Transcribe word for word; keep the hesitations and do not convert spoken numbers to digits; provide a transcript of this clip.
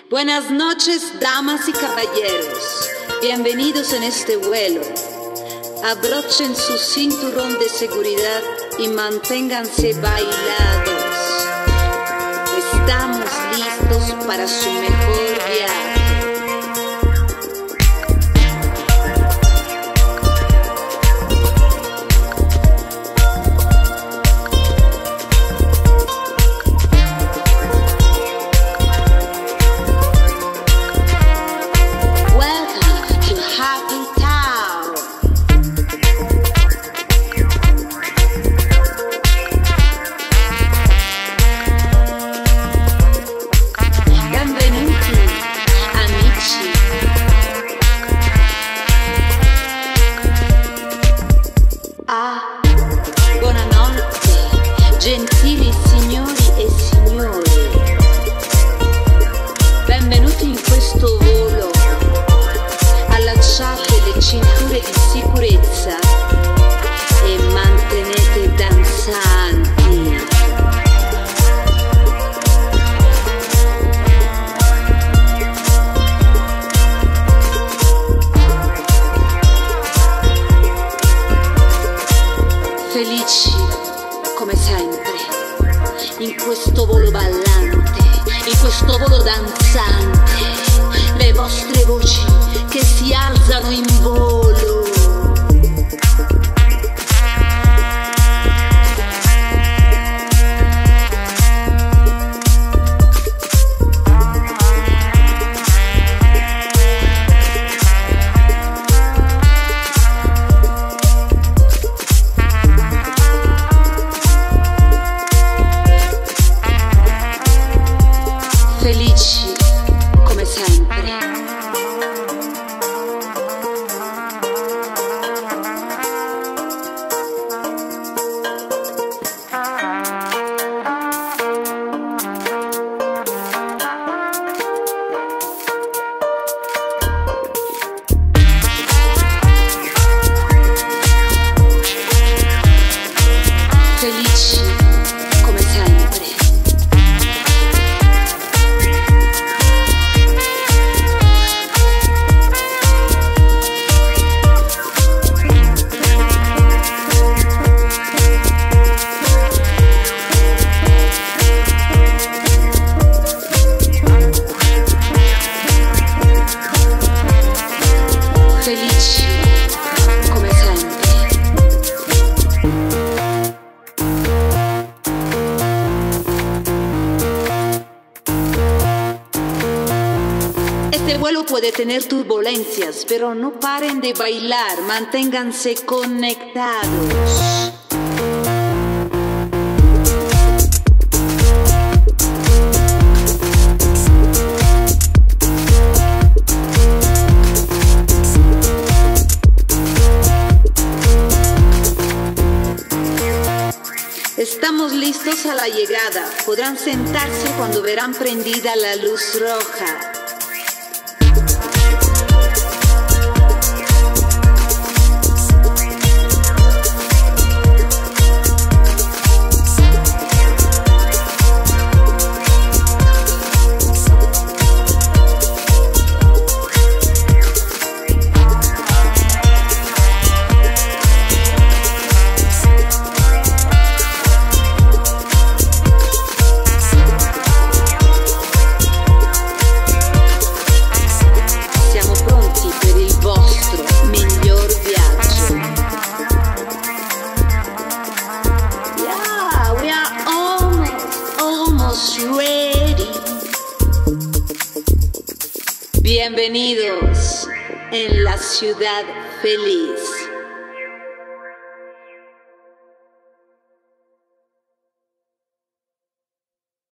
Buenas noches, damas y caballeros. Bienvenidos en este vuelo. Abrochen su cinturón de seguridad y manténganse bailados. Estamos listos para su mejor viaje. Gentili signori e signore, benvenuti in questo volo. Allacciate le cinture di sicurezza e mantenete danzanti. Felici come sempre, in questo volo ballante, in questo volo danzante, le vostre voci che si alzano in volo. Felici come sempre. Felici come sempre. Felici come sempre. Este vuelo puede tener turbulencias, pero no paren de bailar, manténganse conectados. Estamos listos a la llegada. Podrán sentarse cuando verán prendida la luz roja. Ready. Bienvenidos en la ciudad feliz.